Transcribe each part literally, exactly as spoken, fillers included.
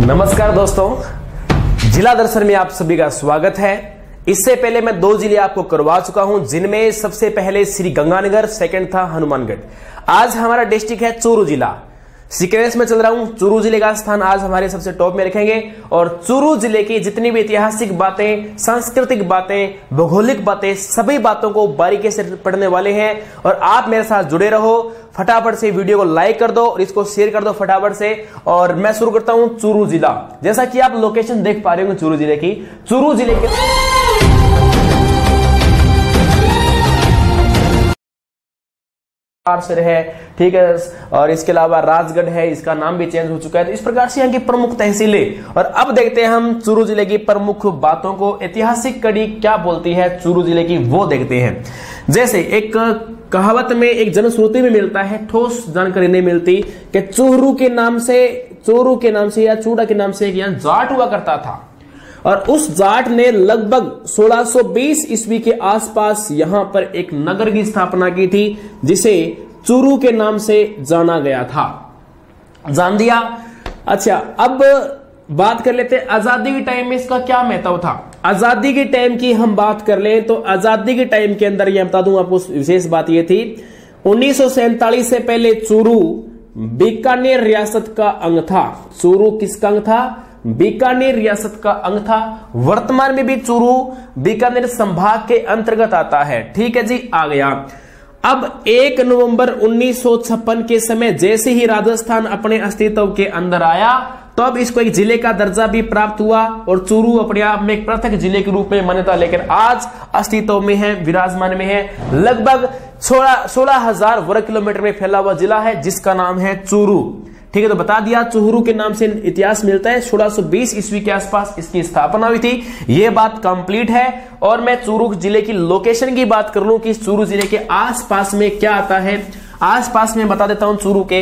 नमस्कार दोस्तों, जिला दर्शन में आप सभी का स्वागत है। इससे पहले मैं दो जिले आपको करवा चुका हूं, जिनमें सबसे पहले श्री गंगानगर, सेकंड था हनुमानगढ़। आज हमारा डिस्ट्रिक्ट है चूरू जिला। सीक्वेंस में चल रहा हूं, चूरू जिले का स्थान आज हमारे सबसे टॉप में रखेंगे और चूरू जिले की जितनी भी ऐतिहासिक बातें, सांस्कृतिक बातें, भौगोलिक बातें, सभी बातों को बारीकी से पढ़ने वाले हैं। और आप मेरे साथ जुड़े रहो। फटाफट से वीडियो को लाइक कर दो और इसको शेयर कर दो फटाफट से। और मैं शुरू करता हूं चूरू जिला। जैसा कि आप लोकेशन देख पा रहे हो चूरू जिले की, चूरू जिले के सिर है, ठीक है, और इसके अलावा राजगढ़ है, इसका नाम भी चेंज हो चुका है। तो इस प्रकार से यहाँ की प्रमुख तहसीलें। और अब देखते हैं हम चूरू जिले की प्रमुख बातों को। ऐतिहासिक कड़ी क्या बोलती है चूरू जिले की, वो देखते हैं। जैसे एक कहावत में, एक जनश्रुति में मिलता है, ठोस जानकारी नहीं मिलती, कि चूरू के नाम से चूरू के नाम से या चूड़ा के नाम से यहाँ जाट हुआ करता था। और उस जाट ने लगभग सोलह सौ बीस ईस्वी के आसपास यहां पर एक नगर की स्थापना की थी, जिसे चूरू के नाम से जाना गया था। जान दिया। अच्छा, अब बात कर लेते हैं आजादी के टाइम में इसका क्या महत्व था। आजादी के टाइम की हम बात कर लें तो आजादी के टाइम के अंदर यह बता दूं आपको, विशेष बात यह थी उन्नीस सौ सैंतालीस से पहले चूरू बीकानेर रियासत का अंग था। चूरू किसका अंग था? बीकानेर रियासत का अंग था। वर्तमान में भी चूरू बीकानेर संभाग के अंतर्गत आता है। ठीक है जी, आ गया। अब एक नवंबर उन्नीस सौ छप्पन के समय जैसे ही राजस्थान अपने अस्तित्व के अंदर आया, तो अब इसको एक जिले का दर्जा भी प्राप्त हुआ और चूरू अपने आप में एक पृथक जिले के रूप में मान्यता लेकर आज अस्तित्व में है, विराजमान में है। लगभग सोलह सोलह हजार वर्ग किलोमीटर में फैला हुआ जिला है, जिसका नाम है चूरू। ठीक है, तो बता दिया चूरू के नाम से इतिहास मिलता है। सोलह सौ बीस ईस्वी के आसपास इसकी स्थापना हुई थी। यह बात कंप्लीट है। और मैं चूरू जिले की लोकेशन की बात कर लूं कि चूरू जिले के आसपास में क्या आता है। आसपास में बता देता हूं चूरू के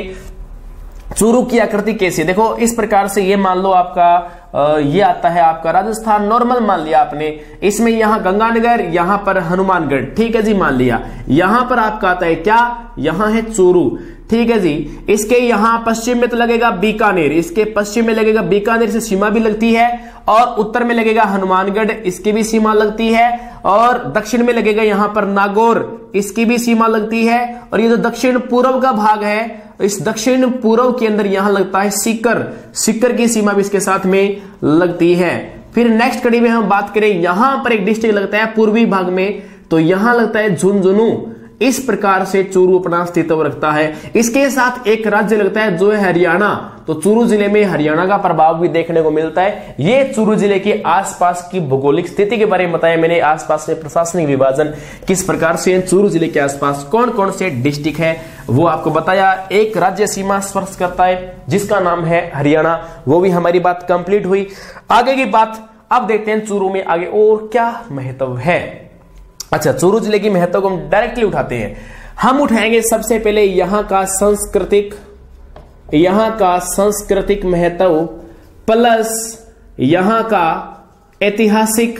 चूरू की आकृति कैसी। देखो, इस प्रकार से ये मान लो आपका ये आता है आपका राजस्थान, नॉर्मल मान लिया आपने। इसमें यहां गंगानगर, यहां पर हनुमानगढ़, ठीक है जी, मान लिया। यहां पर आपका आता है क्या? यहां है चूरू, ठीक है जी। इसके यहां पश्चिम में तो लगेगा बीकानेर, इसके पश्चिम में लगेगा बीकानेर से सीमा भी लगती है, और उत्तर में लगेगा हनुमानगढ़, इसकी भी सीमा लगती है, और दक्षिण में लगेगा यहां पर नागौर, इसकी भी सीमा लगती है। और ये जो दक्षिण पूर्व का भाग है, इस दक्षिण पूर्व के अंदर यहां लगता है सीकर, सीकर की सीमा भी इसके साथ में लगती है। फिर नेक्स्ट कड़ी में हम बात करें, यहां पर एक डिस्ट्रिक्ट लगता है पूर्वी भाग में, तो यहां लगता है झुंझुनू। इस प्रकार से चूरू अपना अस्तित्व रखता है। इसके साथ एक राज्य लगता है जो है हरियाणा, तो चूरू जिले में हरियाणा का प्रभाव भी देखने को मिलता है। ये चूरू जिले के आसपास की भौगोलिक स्थिति के बारे में बताया मैंने। आसपास में प्रशासनिक विभाजन किस प्रकार से चूरू जिले के आसपास कौन कौन से डिस्ट्रिक्ट है वो आपको बताया। एक राज्य सीमा स्पर्श करता है जिसका नाम है हरियाणा, वो भी हमारी बात कंप्लीट हुई। आगे की बात अब देखते हैं चूरू में आगे और क्या महत्व है। अच्छा, चूरू जिले की महत्व को हम डायरेक्टली उठाते हैं। हम उठाएंगे सबसे पहले यहां का सांस्कृतिक यहां का सांस्कृतिक महत्व प्लस यहां का ऐतिहासिक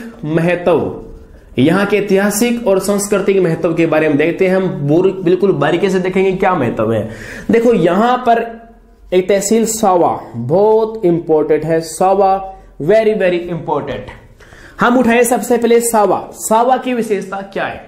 महत्व। यहां के ऐतिहासिक और सांस्कृतिक महत्व के बारे में देखते हैं हम, बिल्कुल बारीकी से देखेंगे क्या महत्व है। देखो, यहां पर एक तहसील सावा बहुत इंपॉर्टेंट है। सावा वेरी वेरी इंपॉर्टेंट। हम उठाए सबसे पहले सावा। सावा की विशेषता क्या है?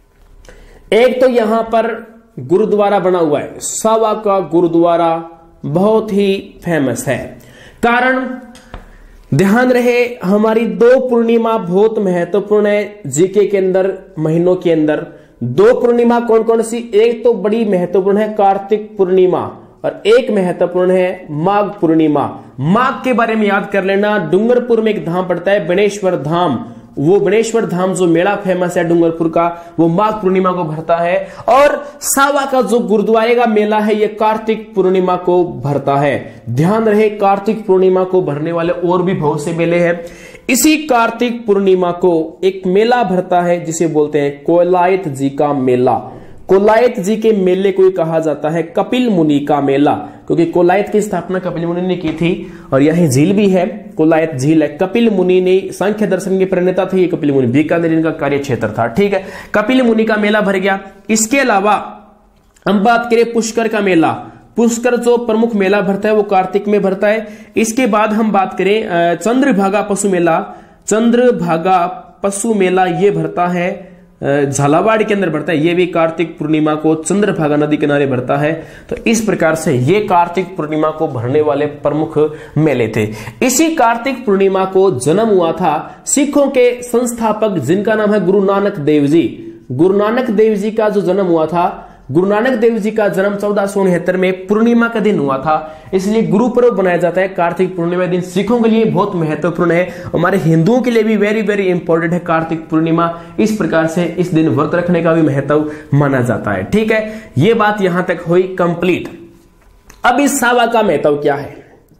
एक तो यहां पर गुरुद्वारा बना हुआ है। सावा का गुरुद्वारा बहुत ही फेमस है। कारण ध्यान रहे, हमारी दो पूर्णिमा बहुत महत्वपूर्ण है जीके के अंदर, महीनों के अंदर। दो पूर्णिमा कौन कौन सी? एक तो बड़ी महत्वपूर्ण है कार्तिक पूर्णिमा, और एक महत्वपूर्ण है माघ पूर्णिमा। माघ के बारे में याद कर लेना, डूंगरपुर में एक धाम पड़ता है बेणेश्वर धाम। वो बेणेश्वर धाम जो मेला फेमस है डूंगरपुर का, वो माघ पूर्णिमा को भरता है। और सावा का जो गुरुद्वारे का मेला है, ये कार्तिक पूर्णिमा को भरता है। ध्यान रहे, कार्तिक पूर्णिमा को भरने वाले और भी बहुत से मेले हैं। इसी कार्तिक पूर्णिमा को एक मेला भरता है जिसे बोलते हैं कोलायत जी का मेला। कोलायत जी के मेले को कहा जाता है कपिल मुनि का मेला, क्योंकि कोलायत की स्थापना कपिल मुनि ने की थी। और यही झील भी है, कोलायत झील है। कपिल मुनि ने सांख्य दर्शन के प्रणेता थे ये कपिल मुनि, बीकानेर इनका कार्य क्षेत्र था। ठीक है, कपिल मुनि का मेला भर गया। इसके अलावा हम बात करें पुष्कर का मेला। पुष्कर जो प्रमुख मेला भरता है वो कार्तिक में भरता है। इसके बाद हम बात करें चंद्रभागा पशु मेला, चंद्रभागा पशु मेला ये भरता है झालावाड़ के अंदर भरता है, ये भी कार्तिक पूर्णिमा को चंद्रभागा नदी किनारे भरता है। तो इस प्रकार से ये कार्तिक पूर्णिमा को भरने वाले प्रमुख मेले थे। इसी कार्तिक पूर्णिमा को जन्म हुआ था सिखों के संस्थापक जिनका नाम है गुरु नानक देव जी। गुरु नानक देव जी का जो जन्म हुआ था, गुरु नानक देव जी का जन्म चौदह सौ उनहत्तर में पूर्णिमा का दिन हुआ था, इसलिए गुरु पर्व बनाया जाता है। कार्तिक पूर्णिमा दिन सिखों के लिए बहुत महत्वपूर्ण है, हमारे हिंदुओं के लिए भी वेरी वेरी इंपॉर्टेंट है कार्तिक पूर्णिमा। इस प्रकार से इस दिन व्रत रखने का भी महत्व माना जाता है। ठीक है, ये बात यहां तक हुई कंप्लीट। अब इस सावा का महत्व क्या है?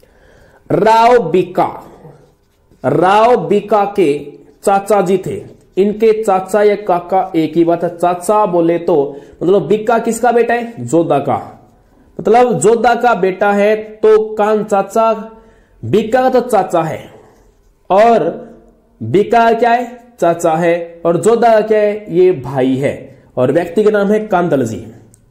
राव बीका, राव बीका के चाचा जी थे, इनके चाचा या काका एक ही बात है। चाचा बोले तो मतलब बिक्का किसका बेटा है? जोधा का, मतलब जोधा का बेटा है तो कान चाचा, बिक्का का तो चाचा है और बिक्का क्या है? चाचा है। और जोधा का क्या है? ये भाई है। और व्यक्ति का नाम है कांदल जी।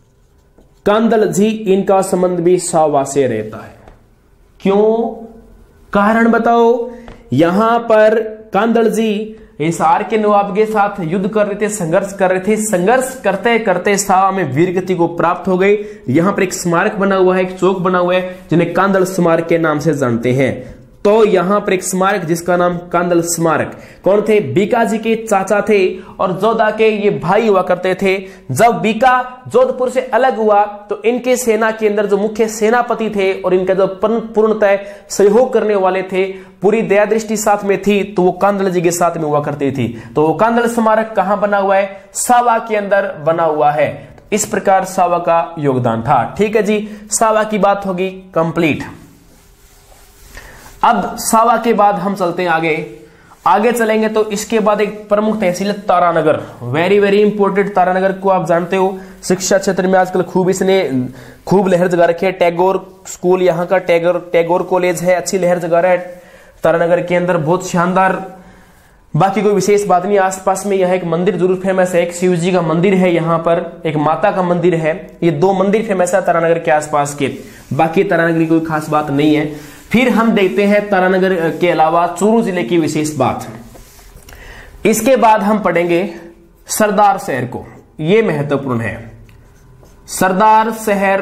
कांदल जी, इनका संबंध भी सावा से रहता है। क्यों? कारण बताओ। यहां पर कांदल जी हिसार के नवाब के साथ युद्ध कर रहे थे, संघर्ष कर रहे थे। संघर्ष करते करते सावा में वीरगति को प्राप्त हो गई। यहां पर एक स्मारक बना हुआ है, एक चौक बना हुआ है जिन्हें कांदल स्मारक के नाम से जानते हैं। तो यहां पर एक स्मारक जिसका नाम कांदल स्मारक, कौन थे? बीका जी के चाचा थे और जोधा के ये भाई हुआ करते थे। जब बीका जोधपुर से अलग हुआ तो इनके सेना के अंदर जो मुख्य सेनापति थे और इनका जो पूर्णतः सहयोग करने वाले थे, पूरी दया दृष्टि साथ में थी, तो वो कांदल जी के साथ में हुआ करती थी। तो वो कांदल स्मारक कहां बना हुआ है? सावा के अंदर बना हुआ है। इस प्रकार सावा का योगदान था। ठीक है जी, सावा की बात होगी कंप्लीट। अब सावा के बाद हम चलते हैं आगे। आगे चलेंगे तो इसके बाद एक प्रमुख तहसील Taranagar, very very important. Taranagar को आप जानते हो, शिक्षा क्षेत्र में आजकल खूब इसने खूब लहर जगा रखी है। टैगोर स्कूल यहाँ का, टैगोर टैगोर कॉलेज है, अच्छी लहर जगा रहा है तारानगर के अंदर, बहुत शानदार। बाकी कोई विशेष बात नहीं। आसपास में यह एक मंदिर जरूर फेमस है, एक शिव जी का मंदिर है, यहाँ पर एक माता का मंदिर है। ये दो मंदिर फेमस है तारानगर के आसपास के, बाकी तारानगर की कोई खास बात नहीं है। फिर हम देखते हैं तारानगर के अलावा चूरू जिले की विशेष बात। इसके बाद हम पढ़ेंगे सरदार शहर को, यह महत्वपूर्ण है। सरदार शहर,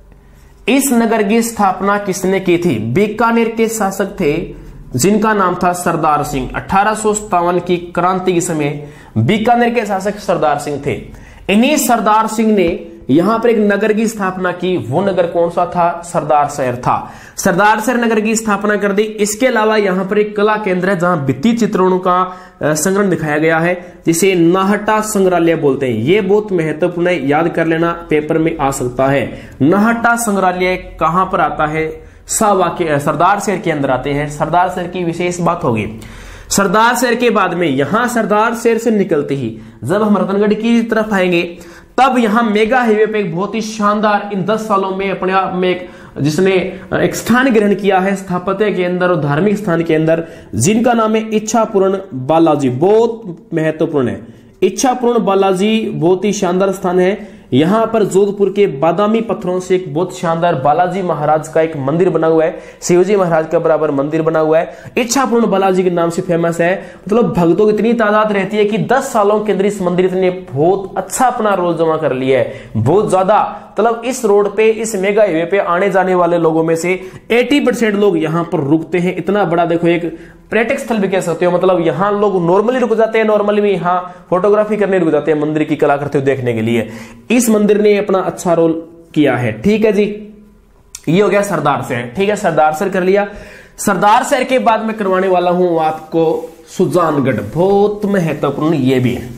इस नगर की स्थापना किसने की थी? बीकानेर के शासक थे जिनका नाम था सरदार सिंह। अठारह सौ सत्तावन की क्रांति के समय बीकानेर के शासक सरदार सिंह थे। इन्हीं सरदार सिंह ने यहां पर एक नगर की स्थापना की। वो नगर कौन सा था? सरदार शहर था। सरदार शहर नगर की स्थापना कर दी। इसके अलावा यहां पर एक कला केंद्र है जहां भित्ति चित्रणों का संग्रह दिखाया गया है, जिसे नाहटा संग्रहालय बोलते हैं। यह बहुत महत्वपूर्ण है, याद कर लेना, पेपर में आ सकता है। नाहटा संग्रहालय कहां पर आता है? सावा के सरदार शहर के अंदर आते हैं। सरदार शहर की विशेष बात होगी। सरदार शहर के बाद में यहां सरदार शहर से निकलते ही जब हम रतनगढ़ की तरफ आएंगे तब यहां मेगा हाईवे पे एक बहुत ही शानदार, इन दस सालों में अपने आप में एक जिसने एक स्थान ग्रहण किया है स्थापत्य के अंदर और धार्मिक स्थान के अंदर, जिनका नाम है इच्छापूर्ण बालाजी। बहुत महत्वपूर्ण है। इच्छापूर्ण बालाजी बहुत ही शानदार स्थान है। यहां पर जोधपुर के बादामी पत्थरों से एक बहुत शानदार बालाजी महाराज का एक मंदिर बना हुआ है, शिवजी महाराज का बराबर मंदिर बना हुआ है। इच्छापूर्ण बालाजी के नाम से फेमस है। मतलब भक्तों की इतनी तादाद रहती है कि दस सालों के अंदर इस मंदिर ने बहुत अच्छा अपना रोल जमा कर लिया है, बहुत ज्यादा। मतलब इस रोड पे, इस मेगा हाईवे पे आने जाने वाले लोगों में से अस्सी परसेंट लोग यहां पर रुकते हैं। इतना बड़ा देखो, एक पर्यटक स्थल भी कह सकते हो। मतलब यहां लोग नॉर्मली रुक जाते हैं, नॉर्मली भी यहां फोटोग्राफी करने रुक जाते हैं मंदिर की कला करते हुए देखने के लिए। इस मंदिर ने अपना अच्छा रोल किया है। ठीक है जी, ये हो गया सरदार शहर। ठीक है, सरदार शहर कर लिया। सरदार शहर के बाद में करवाने वाला हूं आपको सुजानगढ़, बहुत महत्वपूर्ण ये भी है।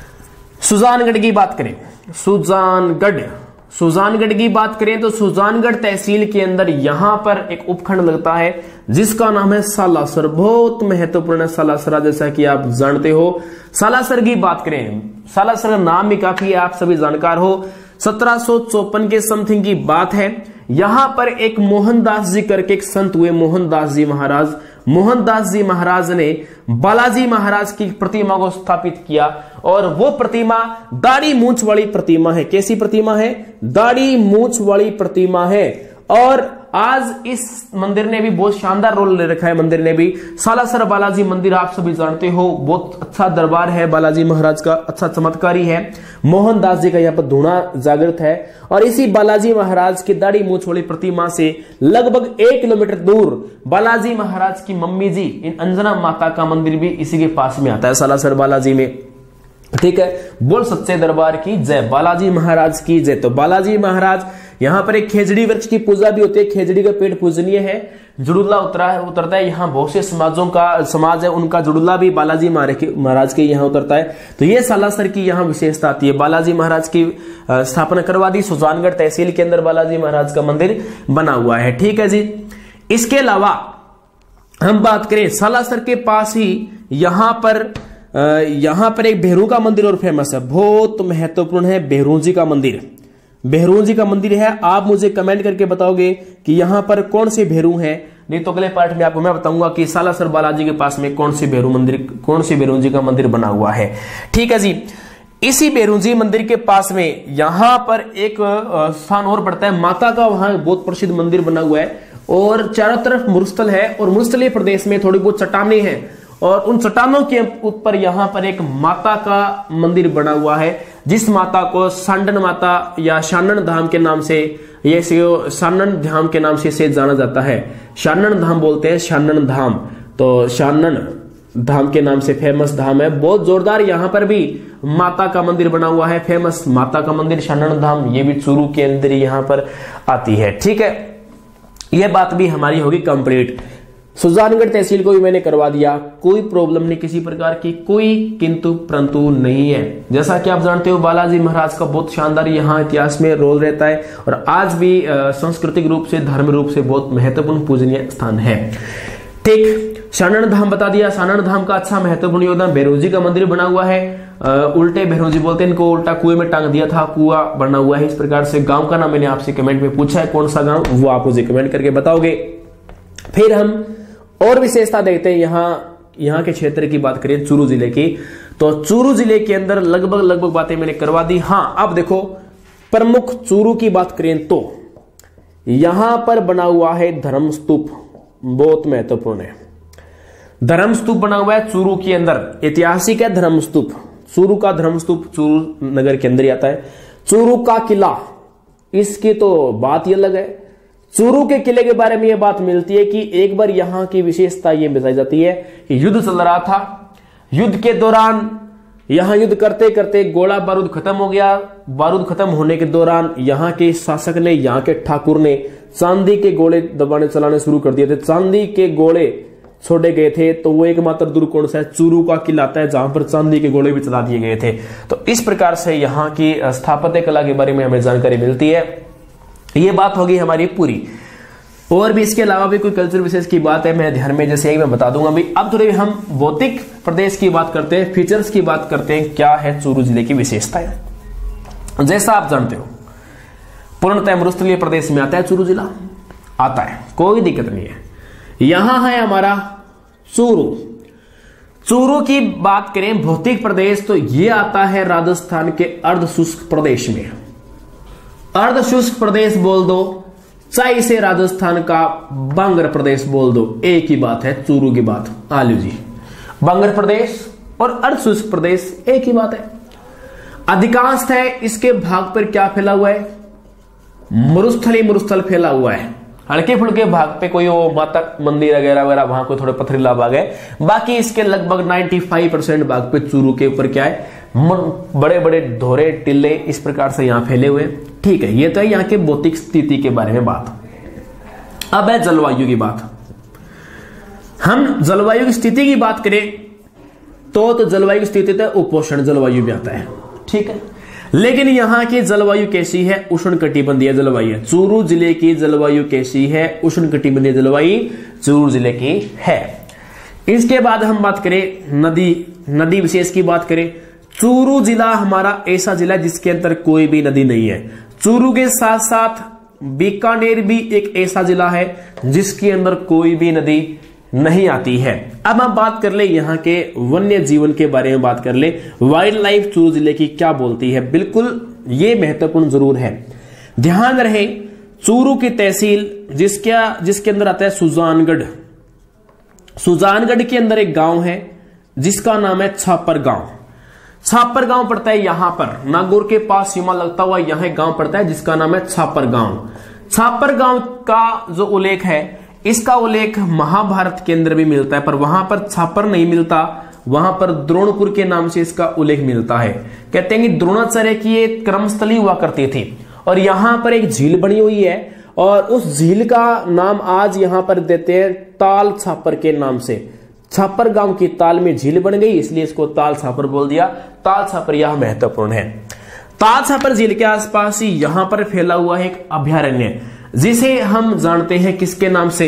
सुजानगढ़ की बात करें, सुजानगढ़ सुजानगढ़ की बात करें तो सुजानगढ़ तहसील के अंदर यहां पर एक उपखंड लगता है जिसका नाम है सालासर। बहुत महत्वपूर्ण है सालासर, जैसा कि आप जानते हो। सालासर की बात करें, सालासर का नाम भी काफी है, आप सभी जानकार हो। सत्रह सौ चौपन के समथिंग की बात है। यहां पर एक मोहनदास जी करके एक संत हुए, मोहनदास जी महाराज। मोहनदास जी महाराज ने बालाजी महाराज की प्रतिमा को स्थापित किया और वो प्रतिमा दाढ़ी मूंछ वाली प्रतिमा है। कैसी प्रतिमा है? दाढ़ी मूंछ वाली प्रतिमा है। और आज इस मंदिर ने भी बहुत शानदार रोल ले रखा है। मंदिर ने भी सालासर बालाजी मंदिर आप सभी जानते हो, बहुत अच्छा दरबार है बालाजी महाराज का, अच्छा चमत्कारी है। मोहनदास जी का यहाँ पर धूणा जागृत है और इसी बालाजी महाराज की दाढ़ी मूंछ वाली प्रतिमा से लगभग एक किलोमीटर दूर बालाजी महाराज की मम्मी जी इन अंजना माता का मंदिर भी इसी के पास में आता है, सालासर बालाजी में। ठीक है, बोल सच्चे दरबार की जय, बालाजी महाराज की जय। तो बालाजी महाराज यहाँ पर एक खेजड़ी वृक्ष की पूजा भी होती है। खेजड़ी का पेड़ पूजनीय है, जुड़ुल्ला उतरा है उतरता है। यहाँ बहुत से समाजों का समाज है, उनका जुड़ुल्ला भी बालाजी महाराज के यहाँ उतरता है। तो ये सालासर की यहाँ विशेषता आती है। बालाजी महाराज की स्थापना करवा दी, सुजानगढ़ तहसील के अंदर बालाजी महाराज का मंदिर बना हुआ है। ठीक है जी। इसके अलावा हम बात करें सालासर के पास ही यहाँ पर यहां पर एक भेरू का मंदिर और फेमस है, बहुत महत्वपूर्ण है। भेरू जी का मंदिर, भेरू जी का मंदिर है। आप मुझे कमेंट करके बताओगे कि यहां पर कौन से भेरू हैं, नहीं तो अगले पार्ट में आपको मैं बताऊंगा कि सालासर बालाजी के पास में कौन सी भेरू मंदिर, कौन सी भेरू जी का मंदिर बना हुआ है। ठीक है जी। इसी भेरू जी मंदिर के पास में यहां पर एक स्थान और पड़ता है माता का, वहां बहुत प्रसिद्ध मंदिर बना हुआ है और चारों तरफ मुरुस्थल है और मुरुस्थलीय प्रदेश में थोड़ी बहुत चट्टानें हैं और उन चट्टानों के ऊपर यहां पर एक माता का मंदिर बना हुआ है, जिस माता को सांडन माता या शानन धाम के नाम से, ये शानन धाम के नाम से इसे जाना जाता है। शानन धाम बोलते हैं, शानन धाम। तो शानन धाम के नाम से फेमस धाम है, बहुत जोरदार। यहां पर भी माता का मंदिर बना हुआ है, फेमस माता का मंदिर शानन धाम, ये भी चूरू के अंदर यहां पर आती है। ठीक है, यह बात भी हमारी होगी कंप्लीट। सुजानगढ़ तहसील को भी मैंने करवा दिया, कोई प्रॉब्लम नहीं, किसी प्रकार की कोई किंतु परंतु नहीं है। जैसा कि आप जानते हो बालाजी महाराज का बहुत शानदार यहाँ इतिहास में रोल रहता है और आज भी सांस्कृतिक रूप से, धर्म रूप से बहुत महत्वपूर्ण पूजनीय स्थान है। ठीक, शानन धाम बता दिया। शानन धाम का अच्छा महत्वपूर्ण योगदान, भैरव जी का मंदिर बना हुआ है, उल्टे भैरव जी बोलते हैं इनको, उल्टा कुएं में टांग दिया था, कुआं बना हुआ है। इस प्रकार से गांव का नाम मैंने आपसे कमेंट में पूछा है, कौन सा गांव, वो आप मुझे कमेंट करके बताओगे। फिर हम और विशेषता देखते हैं। यहाँ यहाँ के क्षेत्र की बात करें, चूरू जिले की, तो चूरू जिले के अंदर लगभग लगभग बातें मैंने करवा दी। हाँ, अब देखो प्रमुख चूरू की बात करें तो यहां पर बना हुआ है धर्मस्तूप, बहुत महत्वपूर्ण है। धर्मस्तूप बना हुआ है चूरू के अंदर, ऐतिहासिक है धर्मस्तूप। चूरू का धर्मस्तूप चूरू नगर के अंदर ही आता है। चूरू का किला, इसकी तो बात ही अलग है। चूरू के किले के बारे में यह बात मिलती है कि एक बार यहां की विशेषता यह बताई जाती है कि युद्ध चल रहा था, युद्ध के दौरान यहां युद्ध करते करते गोला बारूद खत्म हो गया। बारूद खत्म होने के दौरान यहां के शासक ने, यहां के ठाकुर ने चांदी के गोले दबाने चलाने शुरू कर दिए थे। चांदी के गोले छोड़े गए थे, तो वो एकमात्र दूर कौन सा है, चूरू का किला आता है जहां पर चांदी के गोले भी चला दिए गए थे। तो इस प्रकार से यहाँ की स्थापत्य कला के बारे में हमें जानकारी मिलती है। ये बात होगी हमारी पूरी। और भी इसके अलावा भी कोई कल्चर विशेष की बात है मेरे ध्यान में, जैसे मैं बता दूंगा भाई। अब थोड़ी हम भौतिक प्रदेश की बात करते हैं, फीचर्स की बात करते हैं, क्या है चूरू जिले की विशेषताएं। जैसा आप जानते हो पूर्णतः मरुस्थलीय प्रदेश में आता है चूरू जिला, आता है, कोई दिक्कत नहीं है। यहां है हमारा चूरू। चूरू की बात करें भौतिक प्रदेश, तो यह आता है राजस्थान के अर्धशुष्क प्रदेश में। अर्धशुष्क प्रदेश बोल दो, चाहे इसे राजस्थान का बांगर प्रदेश बोल दो, एक ही बात है चूरू की बात। आलू जी, बांगर प्रदेश और अर्धशुष्क प्रदेश एक ही बात है। अधिकांश है इसके भाग पर क्या फैला हुआ है, मरुस्थली मरुस्थल फैला हुआ है। हल्के फुल्के भाग पे कोई वो माता मंदिर वगैरह वगैरह वहां कोई थोड़े पथरीला भाग है, बाकी इसके लगभग पचानवे परसेंट भाग पे चूरू के ऊपर क्या है, बड़े बड़े धोरे टिल्ले इस प्रकार से यहां फैले हुए। ठीक है, ये तो है यहाँ के भौतिक स्थिति के बारे में बात। अब है जलवायु की बात। हम जलवायु की स्थिति की बात करें तो तो जलवायु की स्थिति तो उपोष्ण जलवायु भी आता है। ठीक है, लेकिन यहां की जलवायु कैसी है, उष्णकटिबंधीय जलवायु है। चूरू जिले की जलवायु कैसी है, उष्णकटिबंधीय जलवायु चूरू जिले की है। इसके बाद हम बात करें नदी नदी विशेष की बात करें, चूरू जिला हमारा ऐसा जिला जिसके अंदर कोई भी नदी नहीं है। चूरू के साथ साथ बीकानेर भी एक ऐसा जिला है जिसके अंदर कोई भी नदी नहीं आती है। अब हम बात कर ले यहाँ के वन्य जीवन के बारे में बात कर ले, वाइल्ड लाइफ चूरू जिले की क्या बोलती है। बिल्कुल ये महत्वपूर्ण जरूर है, ध्यान रहे चूरू की तहसील जिसके जिसके अंदर आता है सुजानगढ़। सुजानगढ़ के अंदर एक गांव है जिसका नाम है छापर गांव। छापर गांव पड़ता है यहां पर नागौर के पास सीमा लगता हुआ यहां एक गांव पड़ता है जिसका नाम है छापर गांव। छापर गांव का जो उल्लेख है, इसका उल्लेख महाभारत के अंदर भी मिलता है, पर वहां पर छापर नहीं मिलता, वहां पर द्रोणपुर के नाम से इसका उल्लेख मिलता है। कहते हैं कि द्रोणाचार्य की एक कर्मस्थली हुआ करती थी और यहां पर एक झील बनी हुई है और उस झील का नाम आज यहां पर देते हैं ताल छापर के नाम से। छापर गांव की ताल में झील बन गई इसलिए इसको ताल छापर बोल दिया। ताल छापर यह महत्वपूर्ण है। ताल छापर झील के आसपास ही यहां पर फैला हुआ है एक अभयारण्य जिसे हम जानते हैं किसके नाम से,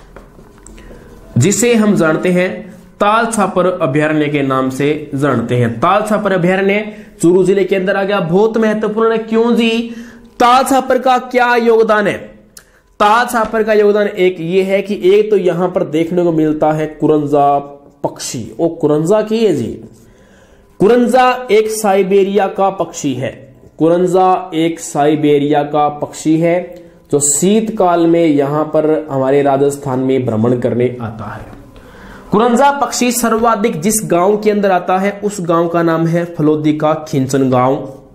जिसे हम जानते हैं ताल छापर अभयारण्य के नाम से जानते हैं। ताल छापर अभयारण्य चूरू जिले के अंदर आ गया। बहुत महत्वपूर्ण है। क्यों जी? ताल छापर का क्या योगदान है? ताल छापर का योगदान एक ये है कि एक तो यहां पर देखने को मिलता है कुरंजा पक्षी। ओ कुरंजा की है जी, कुरंजा एक साइबेरिया का पक्षी है। कुरंजा एक साइबेरिया का पक्षी है जो शीतकाल में यहां पर हमारे राजस्थान में भ्रमण करने आता है। कुरंजा पक्षी सर्वाधिक जिस गांव के अंदर आता है उस गांव का नाम है फलोदी का खिंचन गांव।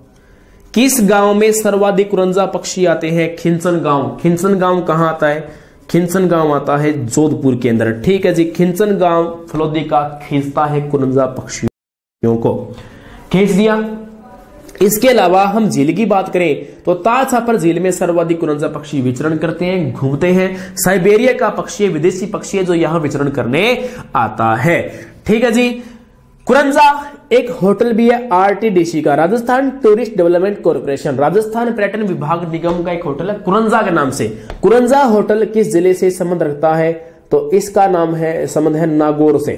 किस गांव में सर्वाधिक कुरंजा पक्षी आते हैं? खिंचन गांव। खिंचन गांव कहां आता है? खिंचन गांव आता है जोधपुर के अंदर। ठीक है जी, खिंचन गांव फलोदी का खींचता है कुरंजा पक्षियों को, खींच दिया। इसके अलावा हम झील की बात करें तो ताल छापर झील में सर्वाधिक कुरंजा पक्षी विचरण करते हैं, घूमते हैं। साइबेरिया का पक्षी है, विदेशी पक्षी है जो यहां विचरण करने आता है। ठीक है जी। कुरंजा एक होटल भी है आरटीडीसी का, Rajasthan tourist development corporation, Rajasthan पर्यटन विभाग निगम का एक होटल है कुरंजा के नाम से। कुरंजा होटल किस जिले से संबंध रखता है? तो इसका नाम है संबंध है नागौर से।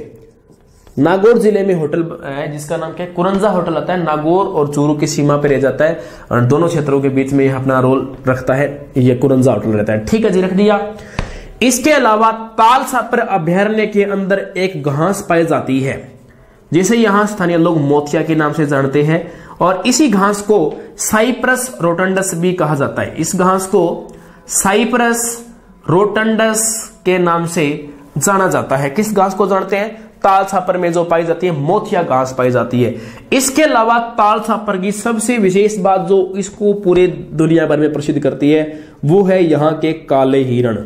नागौर जिले में होटल है जिसका नाम क्या है? कुरंजा होटल आता है। नागौर और चूरू की सीमा पर रह जाता है और दोनों क्षेत्रों के बीच में यह अपना रोल रखता है। यह कुरंजा होटल रहता है। ठीक है जी, रख दिया। इसके अलावा ताल छापर अभयारण्य के अंदर एक घास पाई जाती है जिसे यहां स्थानीय लोग मोतिया के नाम से जानते हैं और इसी घास को साइप्रस रोटंडस भी कहा जाता है। इस घास को साइप्रस रोटंडस के नाम से जाना जाता है। किस घास को जानते हैं? ताल छापर में जो पाई जाती है मोतिया घास पाई जाती है। इसके अलावा ताल छापर की सबसे विशेष बात जो इसको पूरे दुनिया भर में प्रसिद्ध करती है वो है यहाँ के काले हिरण।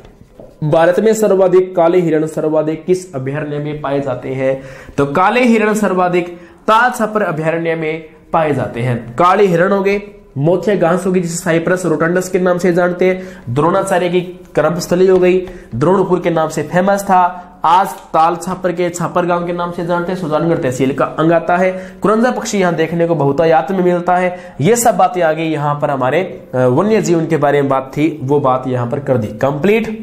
भारत में सर्वाधिक काले हिरण सर्वाधिक किस अभयारण्य में पाए जाते हैं? तो काले हिरण सर्वाधिक ताल छापर अभयारण्य में पाए जाते हैं। काले हिरण हो गए, मोतिया घास होगी जिसे साइप्रस रोटंडस के नाम से जानते हैं। द्रोणाचार्य की कर्मस्थली हो गई, द्रोणपुर के नाम से फेमस था, आज ताल छापर के छापर गांव के नाम से जानते हैं। सुजानगढ़ तहसील का अंग आता है। कुरंजा पक्षी यहाँ देखने को बहुतायत में मिलता है। ये सब बातें आ गई। यहाँ पर हमारे वन्य जीवन के बारे में बात थी, वो बात यहाँ पर कर दी कंप्लीट।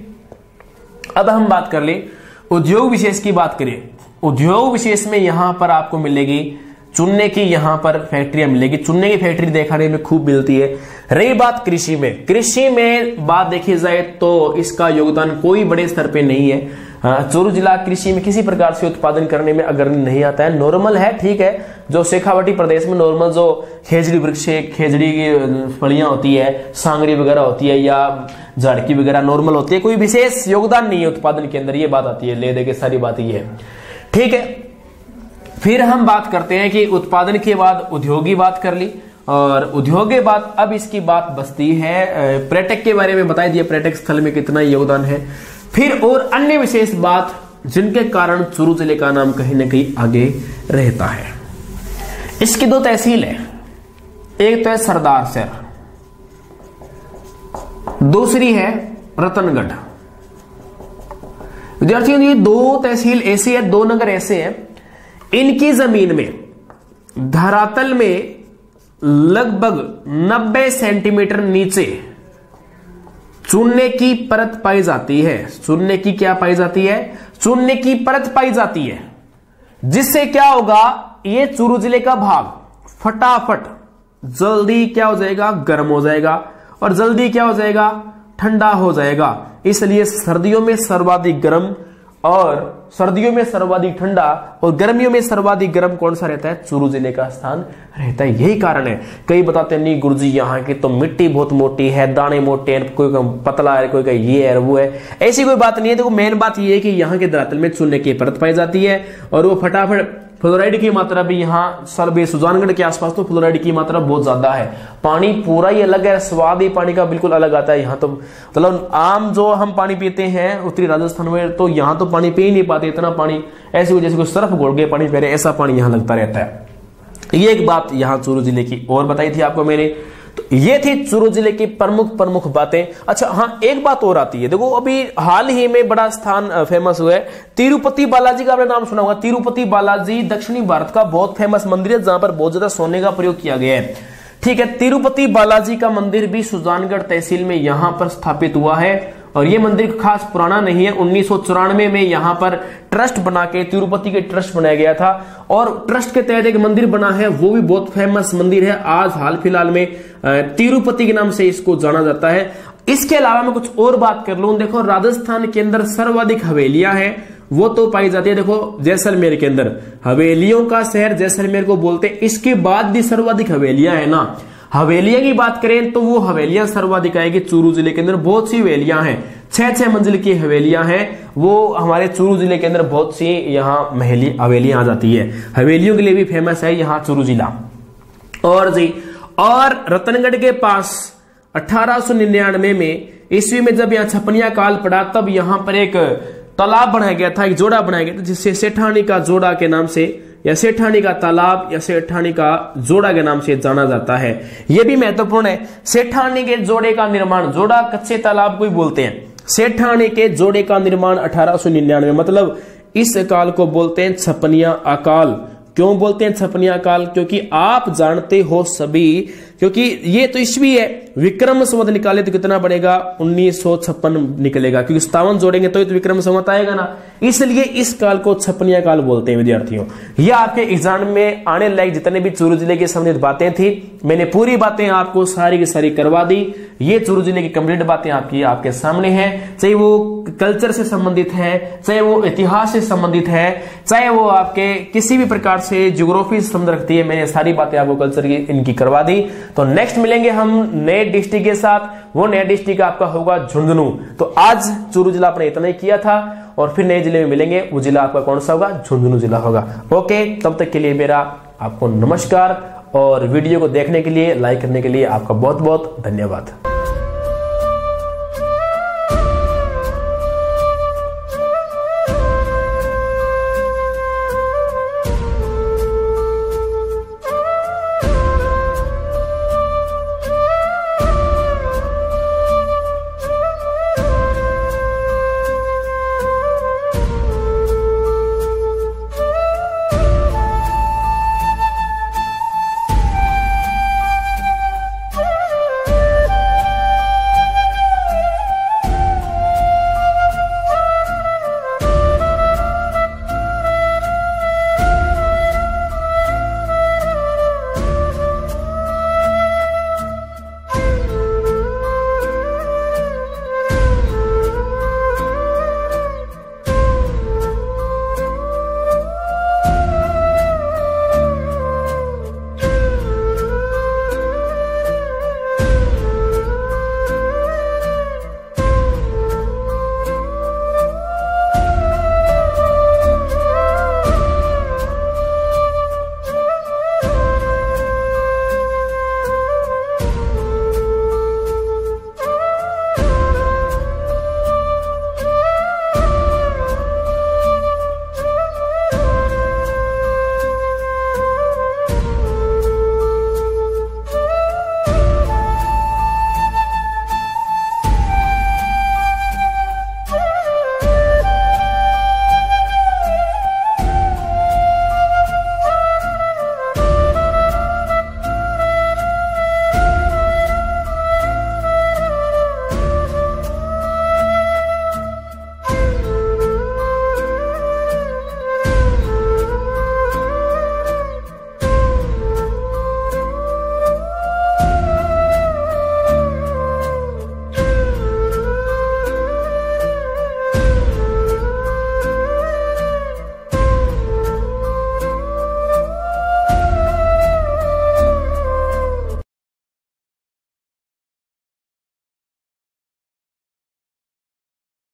अब हम बात कर ले उद्योग विशेष की बात करें। उद्योग विशेष में यहां पर आपको मिलेगी चुनने की, यहां पर फैक्ट्रियां मिलेगी। चुनने की फैक्ट्री देखने में खूब मिलती है। रही बात कृषि में, कृषि में बात देखी जाए तो इसका योगदान कोई बड़े स्तर पे नहीं है। चूरू जिला कृषि में किसी प्रकार से उत्पादन करने में अग्रणी नहीं आता है, नॉर्मल है। ठीक है, जो शेखावाटी प्रदेश में नॉर्मल जो खेजड़ी वृक्ष, खेजड़ी की फलियां होती है, सांगरी वगैरह होती है या झाड़की वगैरह नॉर्मल होती है, कोई विशेष योगदान नहीं है उत्पादन के अंदर। ये बात आती है, ले दे के सारी बात ये है। ठीक है, फिर हम बात करते हैं कि उत्पादन के बाद उद्योग की बात कर ली और उद्योग के बाद अब इसकी बात बचती है पर्यटक के बारे में बता दिया, पर्यटक स्थल में कितना योगदान है। फिर और अन्य विशेष बात जिनके कारण चूरू जिले का नाम कहीं ना कहीं आगे रहता है। इसकी दो तहसील है, एक तो है सरदारसर, दूसरी है रतनगढ़। विद्यार्थियों, ये दो तहसील ऐसी है, दो नगर ऐसे हैं, इनकी जमीन में धरातल में लगभग नब्बे सेंटीमीटर नीचे चूने की परत पाई जाती है। चूने की क्या पाई जाती है? चूने की परत पाई जाती है, जिससे क्या होगा, ये चूरू जिले का भाग फटाफट जल्दी क्या हो जाएगा, गर्म हो जाएगा और जल्दी क्या हो जाएगा, ठंडा हो जाएगा। इसलिए सर्दियों में सर्वाधिक गर्म और सर्दियों में सर्वाधिक ठंडा और गर्मियों में सर्वाधिक गर्म कौन सा रहता है, चूरू जिले का स्थान रहता है। यही कारण है। कई बताते हैं नहीं गुरुजी यहाँ की तो मिट्टी बहुत मोटी है, दाने मोटे हैं, कोई पतला है, कोई का ये है वो है। ऐसी कोई बात नहीं है। देखो मेन बात ये है कि यहाँ के धरातल में चूने की परत पाई जाती है और वो फटाफट फ्लोराइड की मात्रा भी यहाँ सर्वे सुजानगढ़ के आसपास तो फ्लोराइड की मात्रा बहुत ज्यादा है। पानी पूरा ही अलग है, स्वाद ही पानी का बिल्कुल अलग आता है। यहाँ तो मतलब आम जो हम पानी पीते हैं उत्तरी राजस्थान में तो यहाँ तो पानी पी ही नहीं पाते, इतना पानी ऐसे जैसे कोई सर्फ घोल के पानी पी रहे ऐसा पानी यहाँ लगता रहता है। ये एक बात यहाँ चूरू जिले की और बताई थी आपको मैंने। तो ये थी चूरू जिले की प्रमुख प्रमुख बातें। अच्छा हाँ, एक बात और आती है। देखो अभी हाल ही में बड़ा स्थान फेमस हुआ है तिरुपति बालाजी का, आपने नाम सुना होगा। तिरुपति बालाजी दक्षिणी भारत का बहुत फेमस मंदिर है जहां पर बहुत ज्यादा सोने का प्रयोग किया गया है। ठीक है, तिरुपति बालाजी का मंदिर भी सुजानगढ़ तहसील में यहां पर स्थापित हुआ है और ये मंदिर खास पुराना नहीं है। उन्नीस सौ चौरानवे में यहाँ पर ट्रस्ट बना के तिरुपति के ट्रस्ट बनाया गया था और ट्रस्ट के तहत एक मंदिर बना है, वो भी बहुत फेमस मंदिर है। आज हाल फिलहाल में तिरुपति के नाम से इसको जाना जाता है। इसके अलावा मैं कुछ और बात कर लूं। देखो राजस्थान के अंदर सर्वाधिक हवेलियां हैं, वो तो पाई जाती है देखो जैसलमेर के अंदर। हवेलियों का शहर जैसलमेर को बोलते हैं। इसके बाद भी सर्वाधिक हवेलियां है ना। हवेलियां की बात करें तो वो हवेलियां सर्वाधिक आएगी चूरू जिले के अंदर। बहुत सी हवेलियां हैं, छह छह मंजिल की हवेलियां हैं, वो हमारे चूरू जिले के अंदर बहुत सी यहाँ महली हवेलियां आ जाती है। हवेलियों के लिए भी फेमस है यहाँ चूरू जिला। और जी और रतनगढ़ के पास अठारह सौ निन्यानवे में ईस्वी में जब यहाँ छपनिया काल पड़ा तब यहाँ पर एक तालाब बनाया गया था, एक जोड़ा बनाया गया था जिससे सेठानी का जोड़ा के नाम से या सेठानी का तालाब या सेठानी का जोड़ा के नाम से जाना जाता है। यह भी महत्वपूर्ण है। सेठानी के जोड़े का निर्माण, जोड़ा कच्चे तालाब को ही बोलते हैं। सेठानी के जोड़े का निर्माण अठारह सौ निन्यानवे, मतलब इस काल को बोलते हैं छपनिया अकाल। क्यों बोलते हैं छपनिया काल? क्योंकि आप जानते हो सभी, क्योंकि ये तो ईस्वी है, विक्रम संवत निकाले तो कितना बनेगा, उन्नीस सौ छप्पन निकलेगा, क्योंकि सत्तावन जोड़ेंगे तो, तो विक्रम संवत आएगा ना। इसलिए इस काल को छपनिया काल बोलते हैं विद्यार्थियों। ये आपके एग्जाम में आने लायक जितने भी चूरू जिले की संबंधित बातें थी मैंने पूरी बातें आपको सारी की सारी करवा दी। ये चूरू जिले की कंप्लीट बातें आपकी आपके सामने हैं, चाहे वो कल्चर से संबंधित है, चाहे वो इतिहास से संबंधित है, चाहे वो आपके किसी भी प्रकार से ज्योग्राफी से संबंध रखती है। मैंने सारी बातें आपको कल्चर की इनकी करवा दी। तो नेक्स्ट मिलेंगे हम नए डिस्ट्रिक्ट के साथ। वो नया डिस्ट्रिक्ट आपका होगा झुंझुनू। तो आज चूरू जिला अपने इतना ही किया था और फिर नए जिले में मिलेंगे। वो जिला आपका कौन सा होगा? झुंझुनू जिला होगा। ओके, तब तक के लिए मेरा आपको नमस्कार और वीडियो को देखने के लिए, लाइक करने के लिए आपका बहुत बहुत धन्यवाद।